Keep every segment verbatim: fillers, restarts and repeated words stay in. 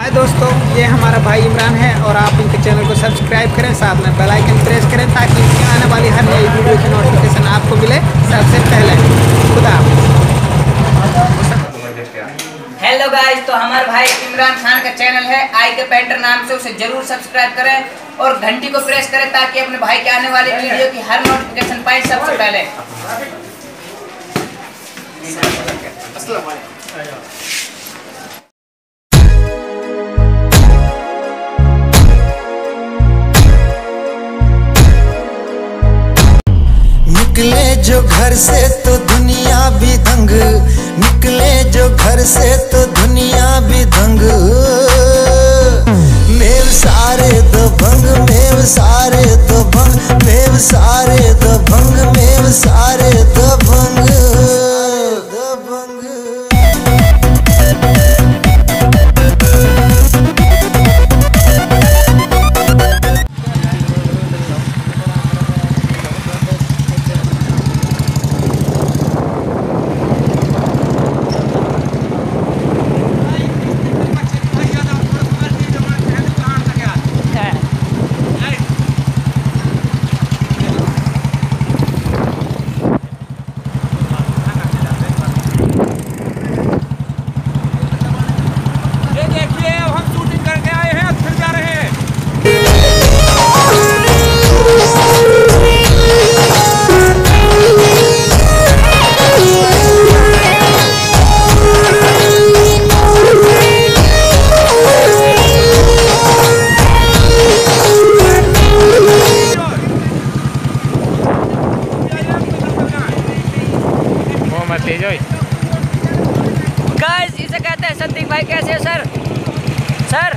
हाय दोस्तों, ये हमारा भाई इमरान है और आप इनके चैनल को सब्सक्राइब करें, साथ में बेल आइकन प्रेस करें ताकि इनकी आने वाली हर नई वीडियो की नोटिफिकेशन आपको मिले सबसे पहले। खुदा हेलो गाइस, तो हमारे भाई इमरान खान का चैनल है आई के पेंटर नाम से, उसे जरूर सब्सक्राइब करें और घंटी को प्रेस करें ताकि अपने भाई के आने वाली वीडियो की हर नोटिफिकेशन पाए सबसे पहले। निकले जो घर से तो दुनिया भी दंग, निकले जो घर से तो दुनिया भी दंग। मेव सारे दो भंग, मेव सारे दो भंग, मेव सारे दो भंग, मेव सारे दो भंग, दो भंग। गाइस, इसे कहते हैं संदीप भाई। कैसे है सर? सर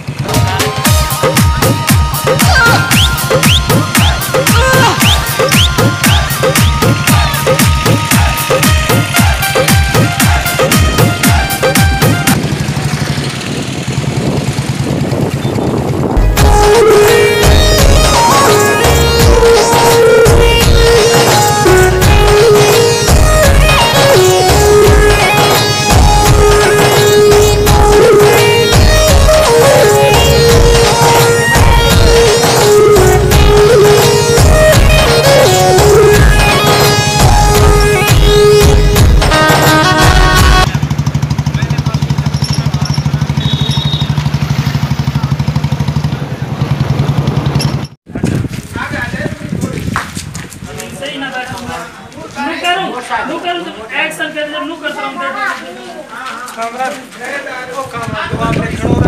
एक्शन कर जब लू करता हूं कैमरा ओ कैमरा तो आप देख खड़ो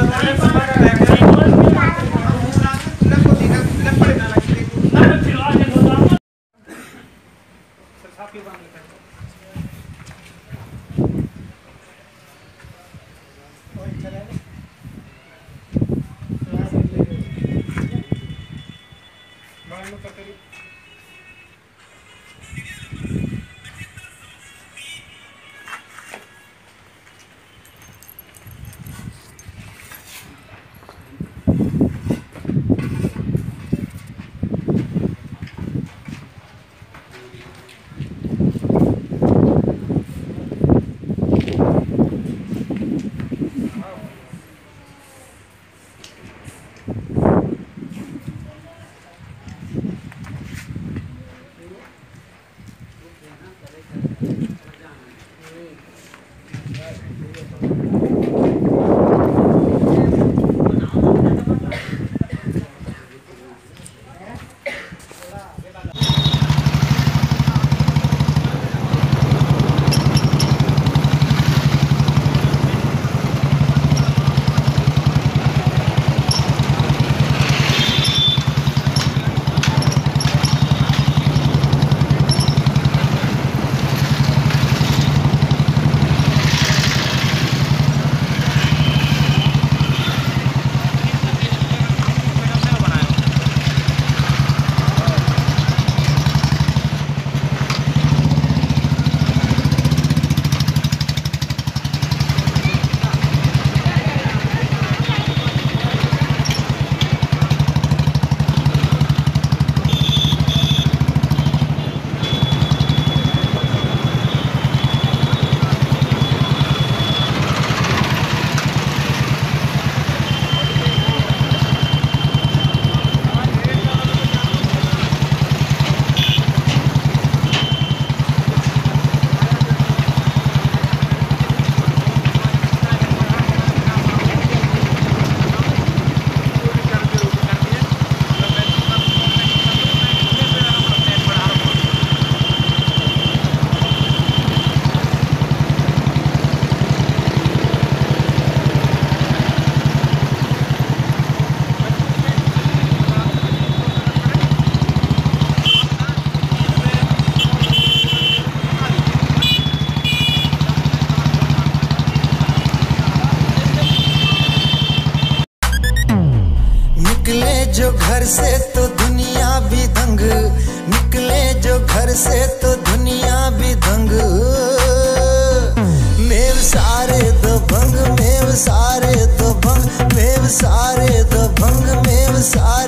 जो घर से तो दुनिया भी दंग, निकले जो घर से तो दुनिया भी दंग। मेव सारे दबंग, मेव सारे दबंग, मेव सारे दबंग, मेव सारे